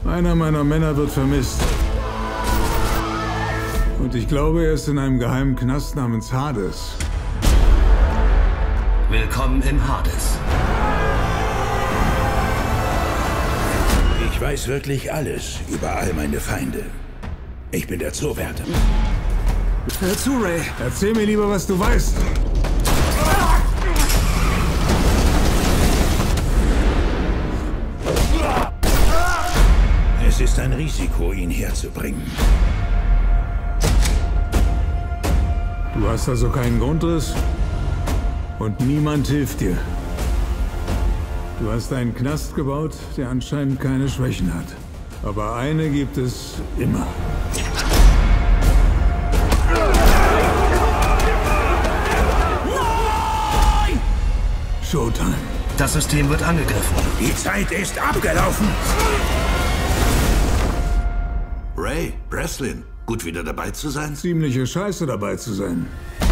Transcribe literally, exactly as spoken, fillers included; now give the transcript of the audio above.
Einer meiner Männer wird vermisst. Und ich glaube, er ist in einem geheimen Knast namens Hades. Willkommen im Hades. Ich weiß wirklich alles über all meine Feinde. Ich bin der Zoowärter. Hör zu, Ray. Erzähl mir lieber, was du weißt. Es ist ein Risiko, ihn herzubringen. Du hast also keinen Grundriss und niemand hilft dir. Du hast einen Knast gebaut, der anscheinend keine Schwächen hat. Aber eine gibt es immer. Nein! Showtime. Das System wird angegriffen. Die Zeit ist abgelaufen. Ray, Breslin, gut wieder dabei zu sein? Ziemliche Scheiße dabei zu sein.